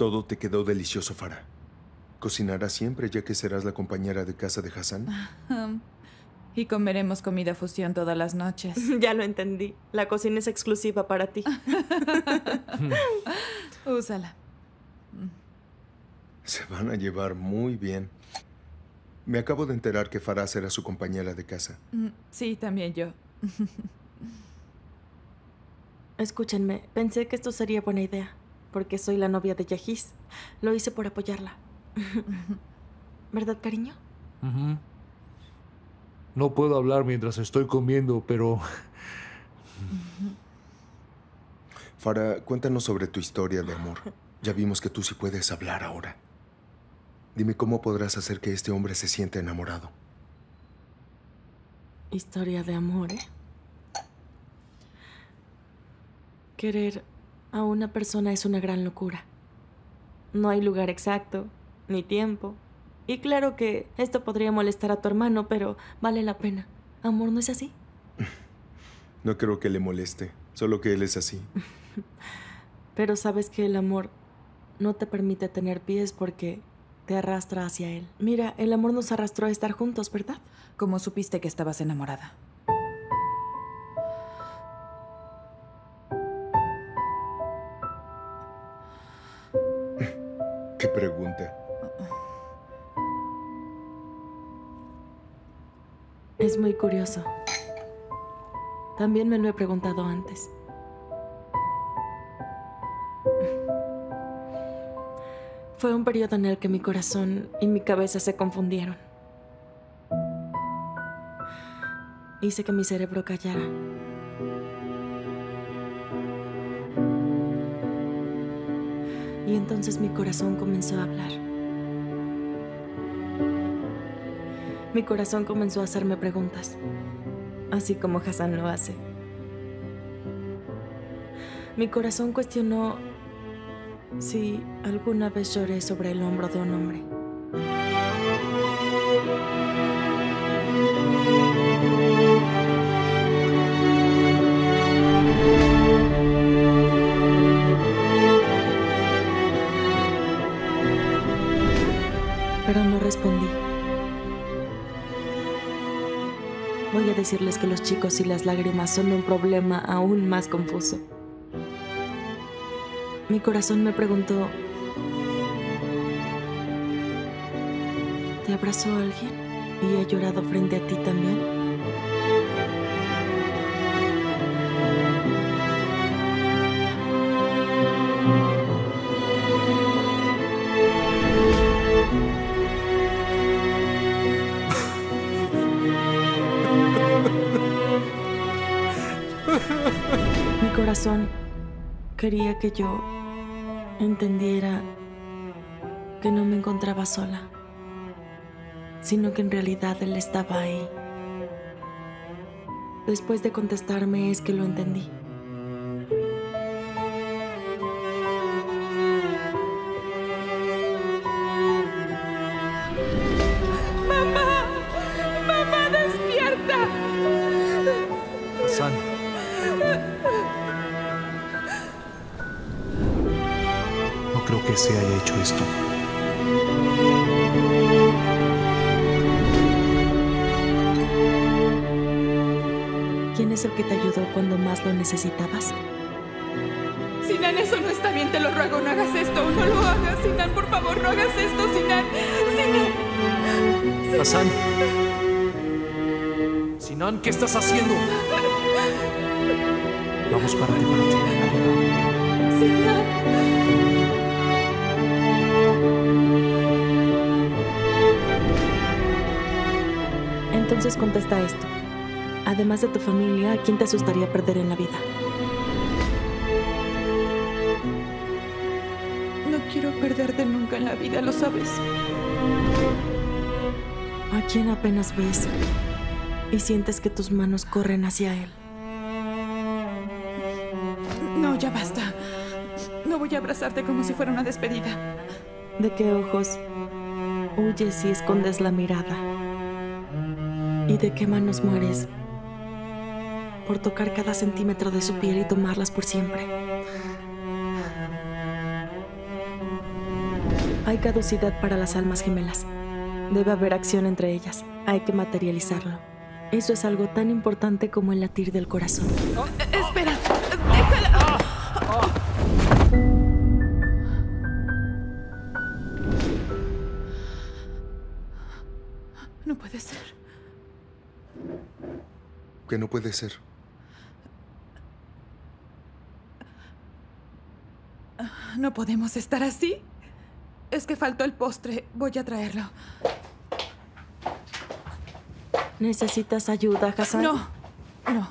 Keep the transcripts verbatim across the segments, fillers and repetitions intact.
Todo te quedó delicioso, Farah. ¿Cocinarás siempre, ya que serás la compañera de casa de Hassan? Y comeremos comida fusión todas las noches. Ya lo entendí. La cocina es exclusiva para ti. Úsala. Se van a llevar muy bien. Me acabo de enterar que Farah será su compañera de casa. Sí, también yo. Escúchenme, pensé que esto sería buena idea, porque soy la novia de Yahiz. Lo hice por apoyarla. ¿Verdad, cariño? Uh-huh. No puedo hablar mientras estoy comiendo, pero... Farah, cuéntanos sobre tu historia de amor. Ya vimos que tú sí puedes hablar ahora. Dime cómo podrás hacer que este hombre se sienta enamorado. Historia de amor, ¿eh? Querer a una persona es una gran locura. No hay lugar exacto, ni tiempo. Y claro que esto podría molestar a tu hermano, pero vale la pena. Amor, ¿no es así? No creo que le moleste, solo que él es así. Pero sabes que el amor no te permite tener pies porque te arrastra hacia él. Mira, el amor nos arrastró a estar juntos, ¿verdad? ¿Cómo supiste que estabas enamorada? ¿Qué pregunta? Es muy curioso. También me lo he preguntado antes. Fue un periodo en el que mi corazón y mi cabeza se confundieron. Hice que mi cerebro callara. Y entonces mi corazón comenzó a hablar. Mi corazón comenzó a hacerme preguntas, así como Hassan lo hace. Mi corazón cuestionó si alguna vez lloré sobre el hombro de un hombre. Pero no respondí. Voy a decirles que los chicos y las lágrimas son un problema aún más confuso. Mi corazón me preguntó, ¿te abrazó alguien y ha llorado frente a ti también? Mi corazón quería que yo entendiera que no me encontraba sola, sino que en realidad él estaba ahí. Después de contestarme es que lo entendí. ¡Mamá! ¡Mamá, despierta! Hassan. No creo que se haya hecho esto. ¿Quién es el que te ayudó cuando más lo necesitabas? Sinan, eso no está bien, te lo ruego, no hagas esto, no lo hagas, Sinan, por favor, no hagas esto, Sinan. Sinan. Hassan. Sinan, ¿qué estás haciendo? Vamos, párate, párate. Arriba. Sinan. Entonces contesta esto. Además de tu familia, ¿a quién te asustaría perder en la vida? No quiero perderte nunca en la vida, ¿lo sabes? ¿A quién apenas ves y sientes que tus manos corren hacia él? No, ya basta. No voy a abrazarte como si fuera una despedida. ¿De qué ojos huyes y escondes la mirada? ¿Y de qué manos mueres por tocar cada centímetro de su piel y tomarlas por siempre? Hay caducidad para las almas gemelas. Debe haber acción entre ellas. Hay que materializarlo. Eso es algo tan importante como el latir del corazón. Oh, eh, espera, déjala. No puede ser. ¿Qué no puede ser? No podemos estar así. Es que faltó el postre. Voy a traerlo. ¿Necesitas ayuda, Hassan? No, no.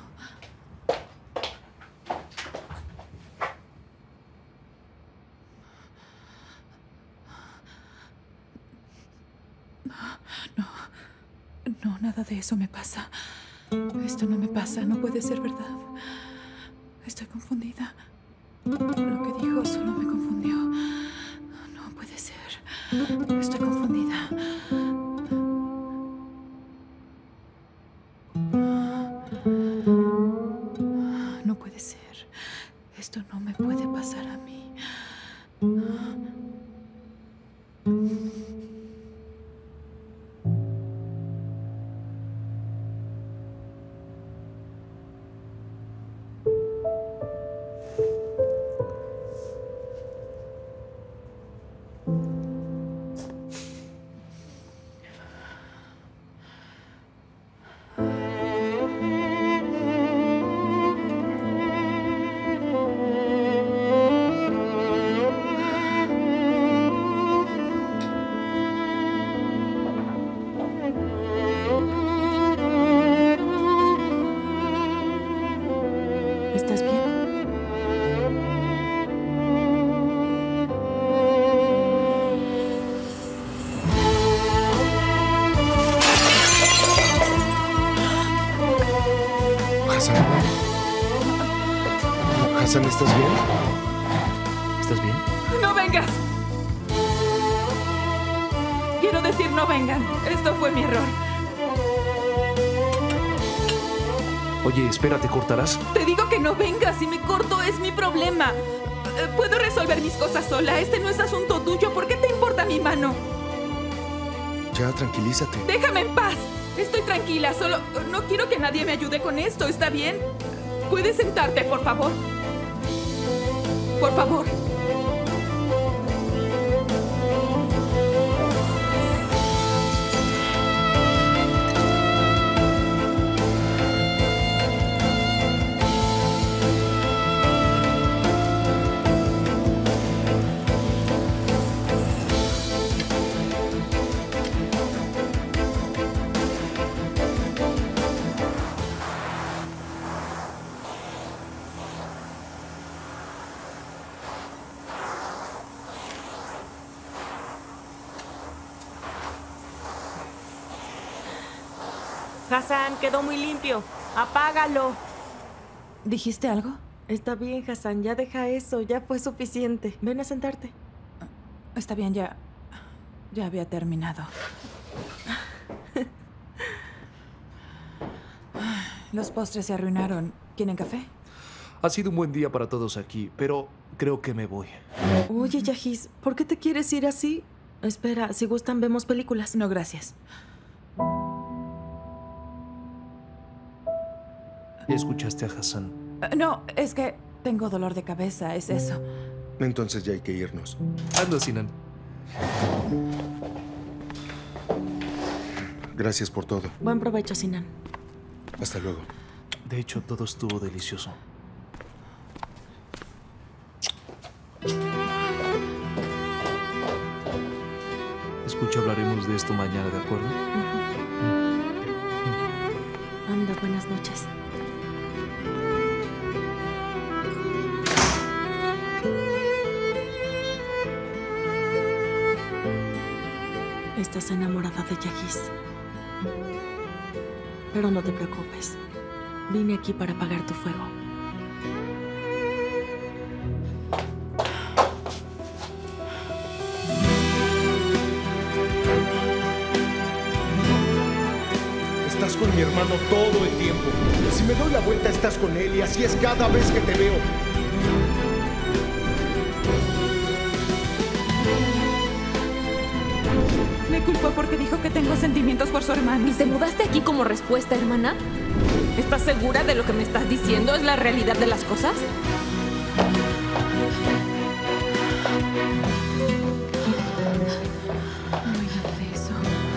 No, no, nada de eso me pasa. Esto no me pasa, no puede ser verdad. Estoy confundida. Lo que dijo solo me confundió. No puede ser. Estoy confundida. No puede ser. Esto no me puede pasar a mí. ¿Estás bien? Hassan. Hassan, ¿estás bien? ¿Estás bien? ¡No vengas! Quiero decir, no vengan. Esto fue mi error. Oye, espera, ¿te cortarás? Te digo que no vengas. Si me corto es mi problema. Eh, Puedo resolver mis cosas sola. Este no es asunto tuyo. ¿Por qué te importa mi mano? Ya, tranquilízate. Déjame en paz. Estoy tranquila. Solo no quiero que nadie me ayude con esto. ¿Está bien? ¿Puedes sentarte, por favor? Por favor. Hassan, quedó muy limpio. Apágalo. ¿Dijiste algo? Está bien, Hassan, ya deja eso. Ya fue suficiente. Ven a sentarte. Está bien, ya... Ya había terminado. Los postres se arruinaron. ¿Quieren café? Ha sido un buen día para todos aquí, pero creo que me voy. Oye, Yahis, ¿por qué te quieres ir así? Espera, si gustan vemos películas. No, gracias. ¿Ya escuchaste a Hassan? Eh, No, es que tengo dolor de cabeza, es eso. Entonces ya hay que irnos. Anda, Sinan. Gracias por todo. Buen provecho, Sinan. Hasta luego. De hecho, todo estuvo delicioso. Escucha, hablaremos de esto mañana, ¿de acuerdo? Anda, buenas noches. Estás enamorada de Yahis. Pero no te preocupes. Vine aquí para apagar tu fuego. Estás con mi hermano todo el tiempo. Si me doy la vuelta, estás con él y así es cada vez que te veo. Me culpó porque dijo que tengo sentimientos por su hermano. ¿Y te mudaste aquí como respuesta, hermana? ¿Estás segura de lo que me estás diciendo? ¿Es la realidad de las cosas? No hay nada de eso.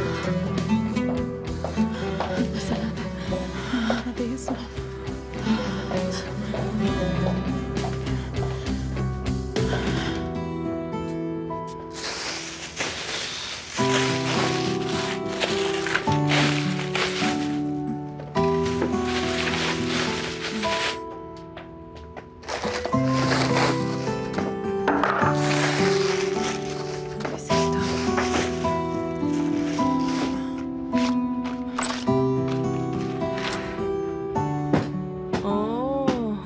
No pasa nada. No hay nada de eso. No hay nada de eso. ¿Qué es esto? Oh.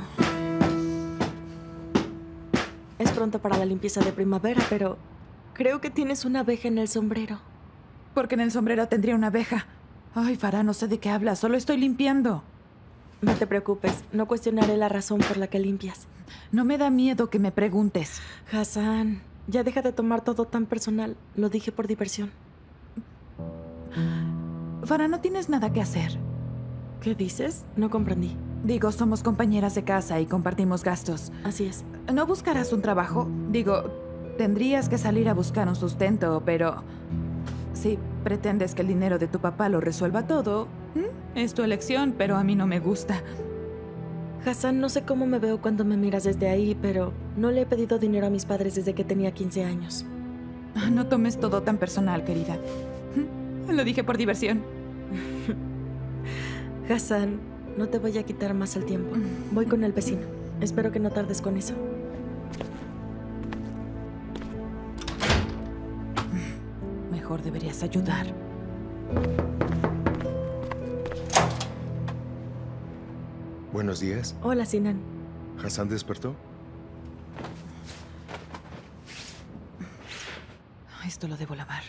Es pronto para la limpieza de primavera, pero creo que tienes una abeja en el sombrero. Porque en el sombrero tendría una abeja. Ay, Farah, no sé de qué hablas. Solo estoy limpiando. No te preocupes, no cuestionaré la razón por la que limpias. No me da miedo que me preguntes. Hassan, ya deja de tomar todo tan personal. Lo dije por diversión. Farah, no tienes nada que hacer. ¿Qué dices? No comprendí. Digo, somos compañeras de casa y compartimos gastos. Así es. ¿No buscarás un trabajo? Digo, tendrías que salir a buscar un sustento, pero... si pretendes que el dinero de tu papá lo resuelva todo, es tu elección, pero a mí no me gusta. Hassan, no sé cómo me veo cuando me miras desde ahí, pero no le he pedido dinero a mis padres desde que tenía quince años. No tomes todo tan personal, querida. Lo dije por diversión. Hassan, no te voy a quitar más el tiempo. Voy con el vecino. Espero que no tardes con eso. Mejor deberías ayudar. Buenos días. Hola, Sinan. ¿Hassan despertó? Esto lo debo lavar.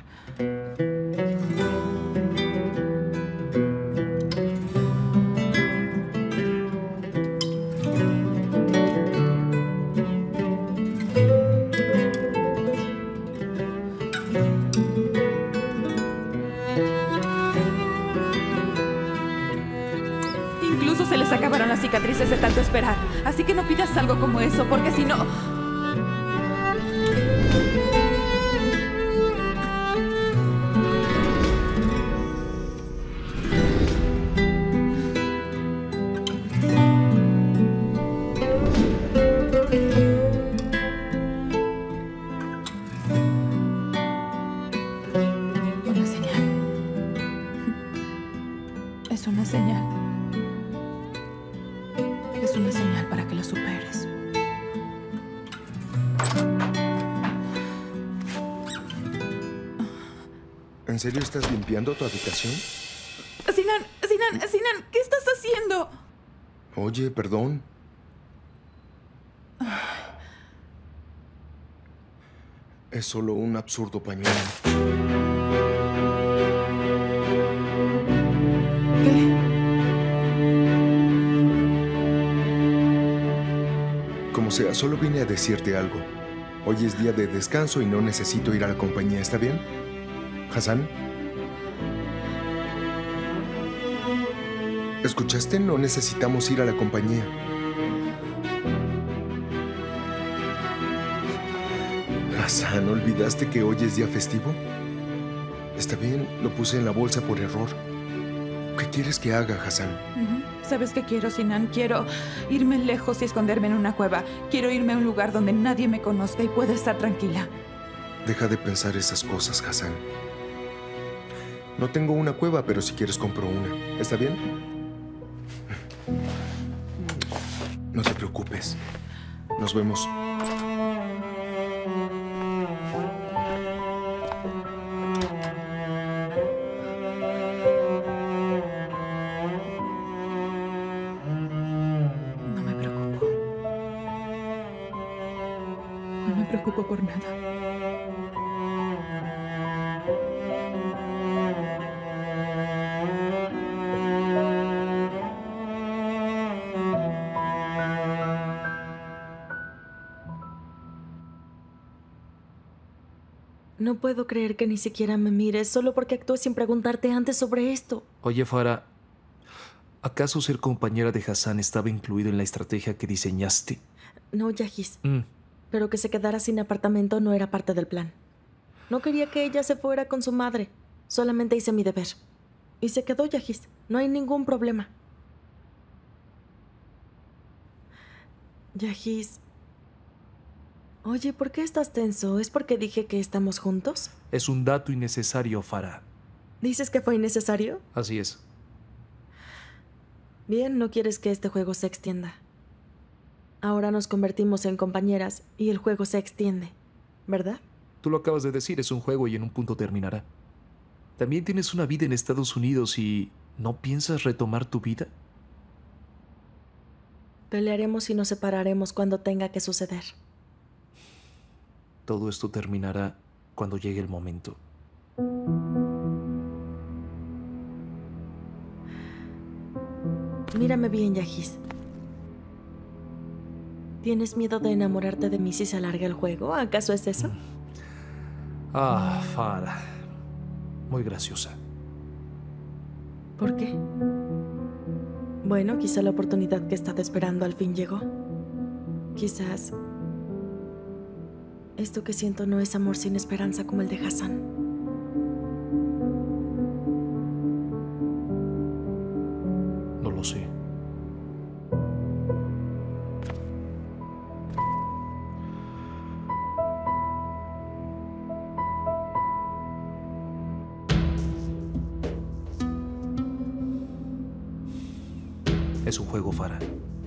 Incluso se les acabaron las cicatrices de tanto esperar. Así que no pidas algo como eso, porque si no... Una señal. Es una señal. Es una señal para que lo superes. ¿En serio estás limpiando tu habitación? Sinan, Sinan, Sinan, ¿qué estás haciendo? Oye, perdón. Es solo un absurdo pañuelo. ¿Qué? Como sea, solo vine a decirte algo. Hoy es día de descanso y no necesito ir a la compañía, ¿está bien? ¿Hassan? ¿Escuchaste? No necesitamos ir a la compañía. Hassan, ¿olvidaste que hoy es día festivo? Está bien, lo puse en la bolsa por error. ¿Qué quieres que haga, Hassan? Ujú. ¿Sabes qué quiero, Sinan? Quiero irme lejos y esconderme en una cueva. Quiero irme a un lugar donde nadie me conozca y pueda estar tranquila. Deja de pensar esas cosas, Hassan. No tengo una cueva, pero si quieres compro una. ¿Está bien? No te preocupes. Nos vemos. No me preocupo. No me preocupo por nada. No puedo creer que ni siquiera me mires solo porque actué sin preguntarte antes sobre esto. Oye, Farah, ¿acaso ser compañera de Hassan estaba incluido en la estrategia que diseñaste? No, Yahis. Mm. Pero que se quedara sin apartamento no era parte del plan. No quería que ella se fuera con su madre. Solamente hice mi deber. Y se quedó, Yahis. No hay ningún problema. Yahis. Oye, ¿por qué estás tenso? ¿Es porque dije que estamos juntos? Es un dato innecesario, Farah. ¿Dices que fue innecesario? Así es. Bien, no quieres que este juego se extienda. Ahora nos convertimos en compañeras y el juego se extiende, ¿verdad? Tú lo acabas de decir, es un juego y en un punto terminará. También tienes una vida en Estados Unidos y ¿no piensas retomar tu vida? Pelearemos y nos separaremos cuando tenga que suceder. Todo esto terminará cuando llegue el momento. Mírame bien, Yahis. ¿Tienes miedo de enamorarte de mí si se alarga el juego? ¿Acaso es eso? Ah, Farah. Muy graciosa. ¿Por qué? Bueno, quizá la oportunidad que he estado esperando al fin llegó. Quizás esto que siento no es amor sin esperanza como el de Hassan. No lo sé. Es un juego, Farah.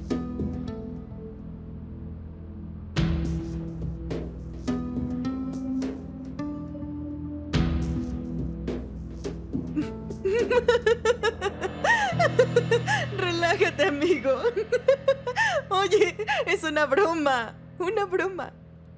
Relájate, amigo. Oye, es una broma. Una broma.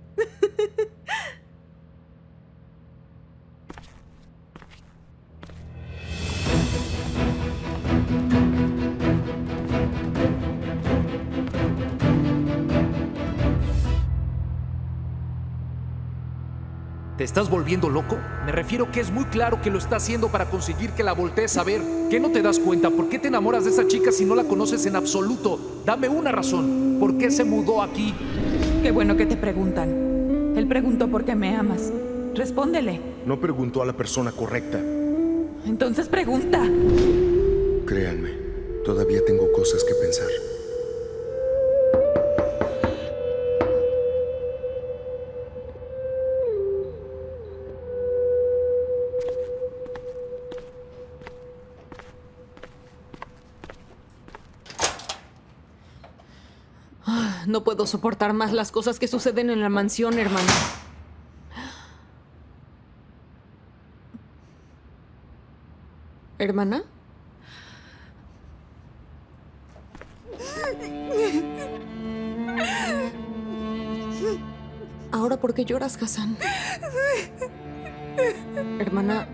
¿Te estás volviendo loco? Me refiero que es muy claro que lo está haciendo para conseguir que la voltees a ver. ¿Qué no te das cuenta? ¿Por qué te enamoras de esa chica si no la conoces en absoluto? Dame una razón. ¿Por qué se mudó aquí? Qué bueno que te preguntan. Él preguntó por qué me amas. Respóndele. No preguntó a la persona correcta. Entonces pregunta. Créanme, todavía tengo cosas que pensar. No puedo soportar más las cosas que suceden en la mansión, hermana. ¿Hermana? ¿Ahora por qué lloras, Hassan? Hermana...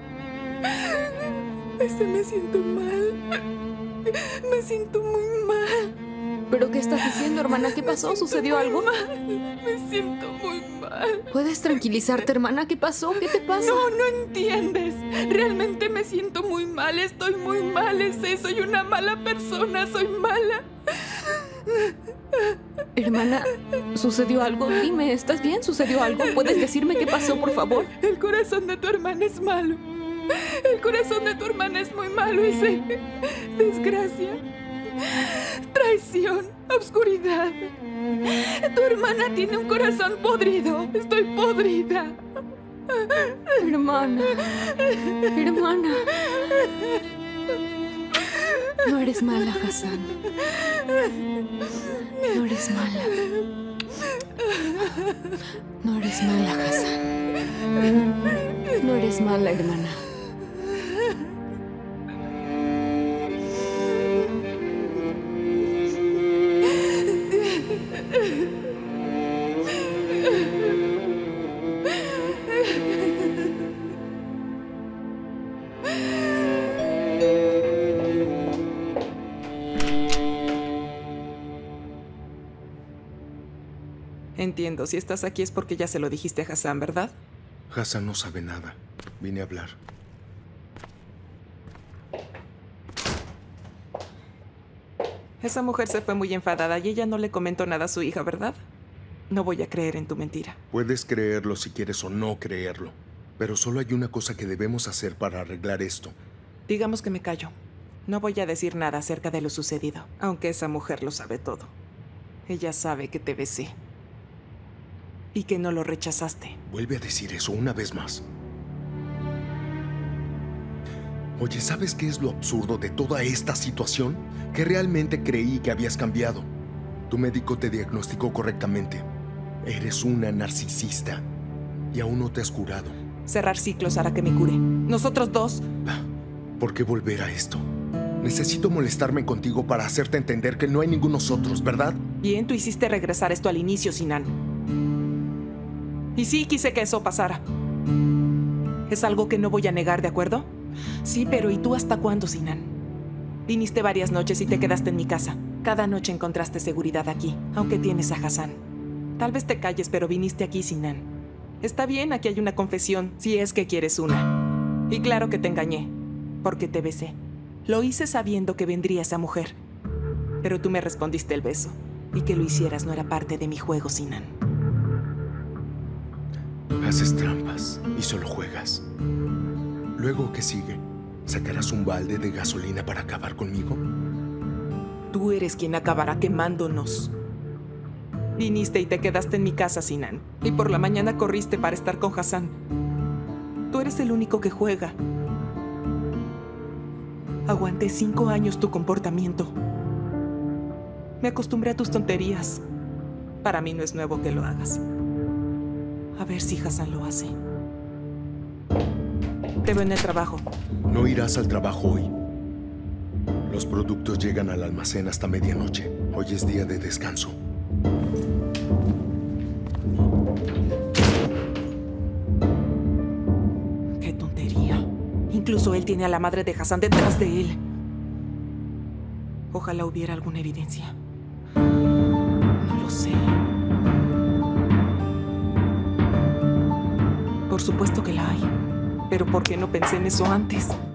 Es que me siento mal. Me siento muy mal. ¿Pero qué estás diciendo, hermana? ¿Qué pasó? ¿Sucedió algo? Me siento muy mal. ¿Puedes tranquilizarte, hermana? ¿Qué pasó? ¿Qué te pasa? No, no entiendes. Realmente me siento muy mal. Estoy muy mal. Es eso. Soy una mala persona. Soy mala. Hermana, ¿sucedió algo? Dime, ¿estás bien? ¿Sucedió algo? ¿Puedes decirme qué pasó, por favor? El corazón de tu hermana es malo. El corazón de tu hermana es muy malo. Y sé... desgracia. Traición, oscuridad. Tu hermana tiene un corazón podrido. Estoy podrida. Hermana, hermana. No eres mala, Hassan. No eres mala. No eres mala, Hassan. No eres mala, hermana. Entiendo, si estás aquí es porque ya se lo dijiste a Hassan, ¿verdad? Hassan no sabe nada. Vine a hablar. Esa mujer se fue muy enfadada y ella no le comentó nada a su hija, ¿verdad? No voy a creer en tu mentira. Puedes creerlo si quieres o no creerlo. Pero solo hay una cosa que debemos hacer para arreglar esto. Digamos que me callo. No voy a decir nada acerca de lo sucedido, aunque esa mujer lo sabe todo. Ella sabe que te besé. Y que no lo rechazaste. Vuelve a decir eso una vez más. Oye, ¿sabes qué es lo absurdo de toda esta situación? Que realmente creí que habías cambiado. Tu médico te diagnosticó correctamente. Eres una narcisista. Y aún no te has curado. Cerrar ciclos hará que me cure. Nosotros dos... ¿Por qué volver a esto? Necesito molestarme contigo para hacerte entender que no hay ningún nosotros, ¿verdad? Bien, tú hiciste regresar esto al inicio, Sinan. Y sí, quise que eso pasara. Es algo que no voy a negar, ¿de acuerdo? Sí, pero ¿y tú hasta cuándo, Sinan? Viniste varias noches y te quedaste en mi casa. Cada noche encontraste seguridad aquí, aunque tienes a Hassan. Tal vez te calles, pero viniste aquí, Sinan. Está bien, aquí hay una confesión, si es que quieres una. Y claro que te engañé, porque te besé. Lo hice sabiendo que vendría esa mujer. Pero tú me respondiste el beso. Y que lo hicieras no era parte de mi juego, Sinan. Haces trampas y solo juegas. Luego, ¿qué sigue? ¿Sacarás un balde de gasolina para acabar conmigo? Tú eres quien acabará quemándonos. Viniste y te quedaste en mi casa, Sinan. Y por la mañana corriste para estar con Hassan. Tú eres el único que juega. Aguanté cinco años tu comportamiento. Me acostumbré a tus tonterías. Para mí no es nuevo que lo hagas. A ver si Hassan lo hace. Te veo en el trabajo. No irás al trabajo hoy. Los productos llegan al almacén hasta medianoche. Hoy es día de descanso. Qué tontería. Incluso él tiene a la madre de Hassan detrás de él. Ojalá hubiera alguna evidencia. No lo sé. Por supuesto que la hay. Pero ¿por qué no pensé en eso antes?